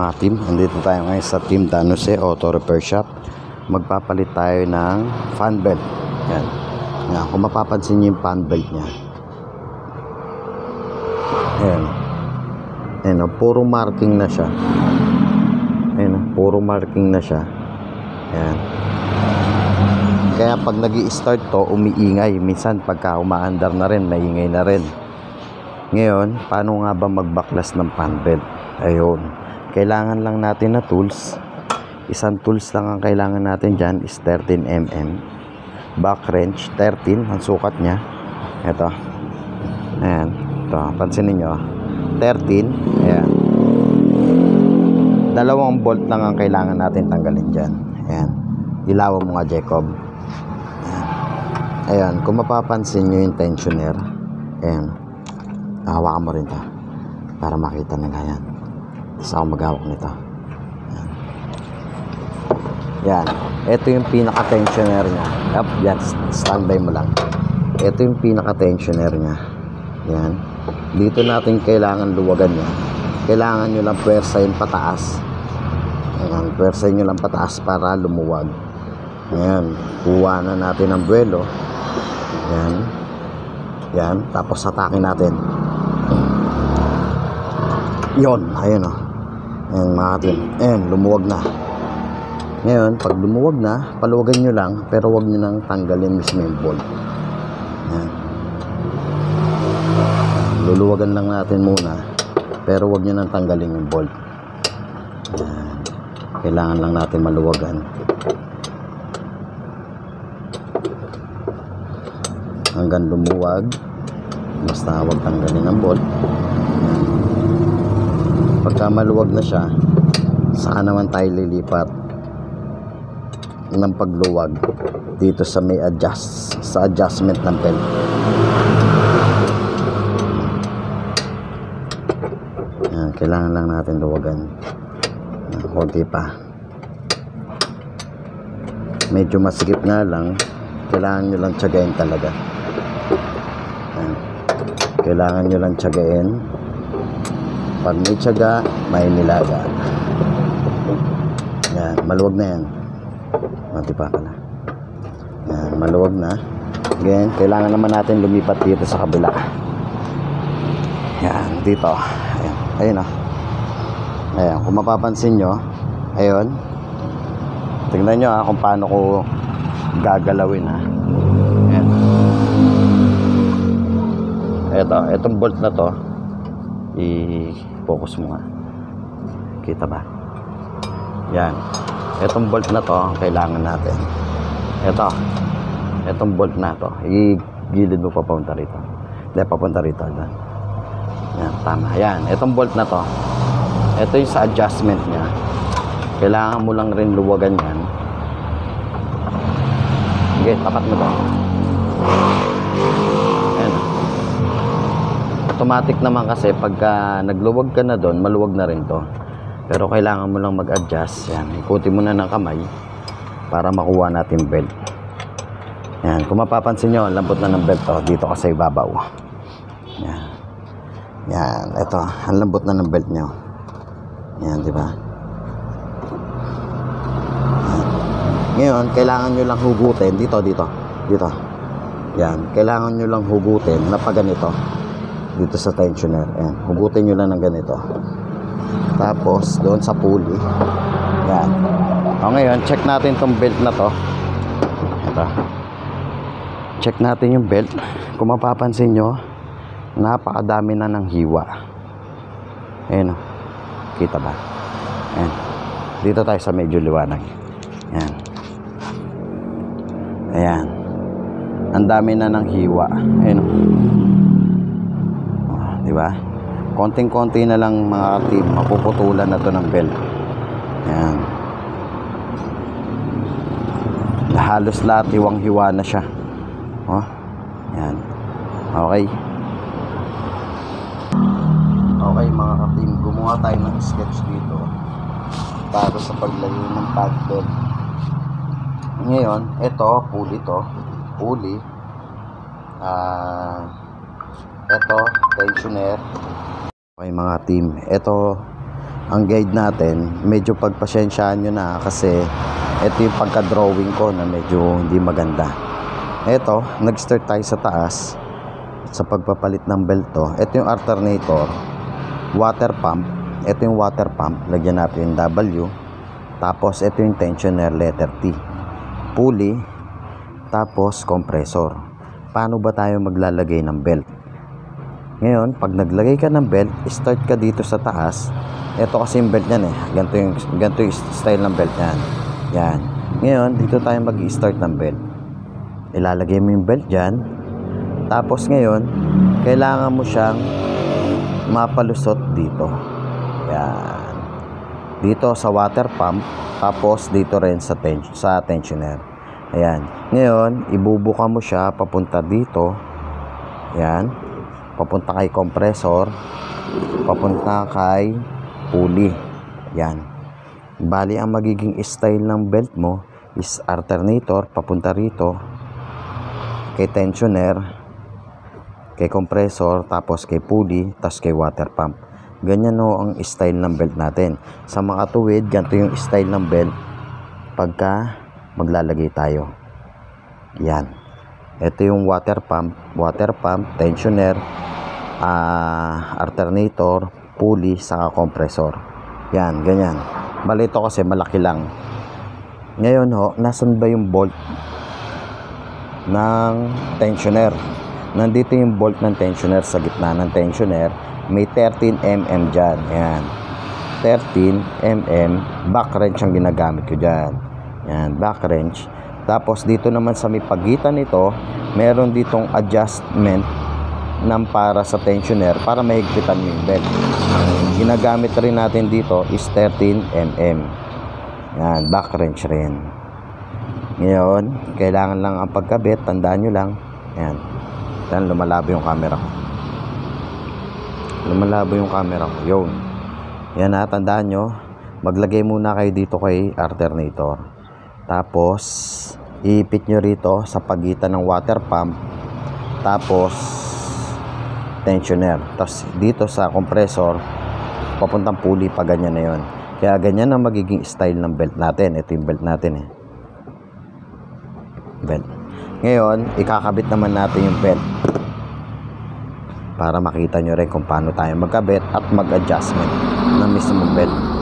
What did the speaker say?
mga team, nandito tayo ngayon sa Team San Jose Auto Repair Shop. Magpapalit tayo ng fan belt. Yan. Yan. Kung mapapansin nyo yung fan belt nya, ayan. Ayan, puro marking na siya. Ayan, puro marking na siya. Ayan. Kaya pag nag-i-start to, umiingay. Minsan pagka umaandar na rin, maingay na rin. Ngayon, paano nga ba magbaklas ng fan belt? Ayun, kailangan lang natin na tools. Isang tools lang ang kailangan natin dyan is 13mm. Back wrench, 13 ang sukat nya. Ito. Ayan. Ito, pansinin nyo. 13. Ayan. Dalawang bolt lang ang kailangan natin tanggalin dyan. Ayan. Ilawan mo nga, Jacob. Ayan. Ayan. Kung mapapansin nyo yung tensioner. Ayan. Hawakan mo rin ito para makita nila yan. Isa ako maghawak nito. Yan. Ito yung pinaka-tensioner nya. Yan. Standby mo lang. Ito yung pinaka-tensioner nya. Yan. Dito natin kailangan luwagan nya. Kailangan nyo lang pwersahin pataas. Ayan. Pwersahin nyo lang pataas para lumuwag. Ayan. Kuha na natin ang buwelo. Yan. Yan. Tapos atakin natin. Yon. Ayun o. Ayan mga katim. Ayan, lumuwag na. Ngayon, pag lumuwag na, paluwagan nyo lang, pero wag nyo nang tanggalin mismo yung bolt. Ayan. Luluwagan lang natin muna, pero wag nyo nang tanggalin yung bolt. Ayan. Kailangan lang natin maluwagan. Hanggang lumuwag, basta wag tanggalin ang bolt. Ayan. Pagka maluwag na siya, saan naman tayo lilipat ng pagluwag dito sa may adjustment ng belt. Ayan, kailangan lang natin luwagan. Konti pa. Medyo masikip nga lang, kailangan nyo lang tiyagain talaga. Ayan. Kailangan nyo lang tiyagain. Pag may tiyaga, may nilaga. Yan, maluwag na yan. Matipa ka na. Yan, maluwag na. Again, kailangan naman natin lumipat dito sa kabila. Yan, dito. Ayan, ayun o. Ayan, kung mapapansin nyo, ayun. Tingnan nyo kung paano ko gagalawin Ayan. Itong bolt na to, i-focus mo nga. Kita ba? Yan. Itong bolt na to ang kailangan natin. Itong bolt na to, i-gilid mo papunta rito. Hindi, papunta rito. Yan, tama. Yan. Itong bolt na to, ito yung sa adjustment nya. Kailangan mo lang rin luwagan yan. Okay, tapat mo to. Yan. Automatic naman kasi pagka nagluwag ka na doon, maluwag na rin to. Pero kailangan mo lang mag-adjust. Yan, ikutin mo na ng kamay para makuha natin belt. Yan, kung mapapansin nyo, lambot na ng belt to. Dito kasi ibabaw. Yan. Yan, ito, ang lambot na ng belt nyo. Yan, di ba? Ngayon, kailangan nyo lang hugutin. Dito. Yan, kailangan nyo lang hugutin na pa ganito. Dito sa tensioner. Ayan, hugutin nyo lang ng ganito. Tapos doon sa pulley. Yan. O ngayon, check natin tong belt na to. Ito. Check natin yung belt. Kung mapapansin nyo, napakadami na ng hiwa. Ayan o. Kita ba? Ayan. Dito tayo sa medyo liwanag. Ayan. Ayan. Ang dami na ng hiwa. Ayan o. Diba? Konting-konti na lang mga team, mapuputulan na to ng belt. Ayan. Halos lahat hiwang-hiwa na siya. Oh. Ayan. Okay. Okay mga ka-team, gumawa tayo ng sketch dito para sa paglayo ng pad belt. Ngayon, ito, pulley to. Pulley. Ito, tensioner. Okay mga team, ito ang guide natin, medyo pagpasensyaan nyo na kasi ito yung pagka-drawing ko na medyo hindi maganda. Ito, nag-start tayo sa taas sa pagpapalit ng belt to. Ito yung alternator, water pump. Ito yung water pump, lagyan natin yung W. Tapos ito yung tensioner, letter T. Pulley, tapos compressor. Paano ba tayo maglalagay ng belt? Ngayon, pag naglagay ka ng belt, start ka dito sa taas. Ito kasi yung belt niyan eh. Ganito yung style ng belt niyan. Yan. Ngayon, dito tayo mag-start ng belt. Ilalagay mo yung belt dyan. Tapos ngayon, kailangan mo siyang mapalusot dito. Yan. Dito sa water pump. Tapos dito rin sa tensioner. Ayan. Ngayon, ibubuka mo siya papunta dito. Yan. Papunta kay compressor. Papunta kay pulley. Yan. Bali, ang magiging style ng belt mo is alternator, papunta rito, kay tensioner, kay compressor, tapos kay pulley, tapos kay water pump. Ganyan no ang style ng belt natin. Sa mga tuwid, ganito yung style ng belt pagka maglalagay tayo. Yan. Ito yung water pump, tensioner, alternator, pulley, saka compressor. Yan, ganyan. Bali ito kasi malaki lang. Ngayon ho, nasan ba yung bolt ng tensioner? Nandito yung bolt ng tensioner sa gitna ng tensioner. May 13mm dyan. Yan. 13mm. Back wrench ang ginagamit ko dyan. Yan, back wrench. Tapos dito naman sa may pagitan nito, meron ditong adjustment ng para sa tensioner para mahigpitan yung belt. Ginagamit rin natin dito is 13mm. Yan, back wrench rin. Ngayon, kailangan lang ang pagkabit, tandaan nyo lang. Yan. Yan, lumalabo yung camera ko. Lumalabo yung camera ko. Yun. Yan ha, tandaan nyo. Maglagay muna kayo dito kay alternator. Tapos, iipit nyo rito sa pagitan ng water pump. Tapos, tensioner. Tapos, dito sa compressor, papuntang pulley pa ganyan na yun. Kaya ganyan ang magiging style ng belt natin. Ito yung belt natin eh. Belt. Ngayon, ikakabit naman natin yung belt. Para makita nyo rin kung paano tayo magkabit at mag-adjustment ng mismong belt.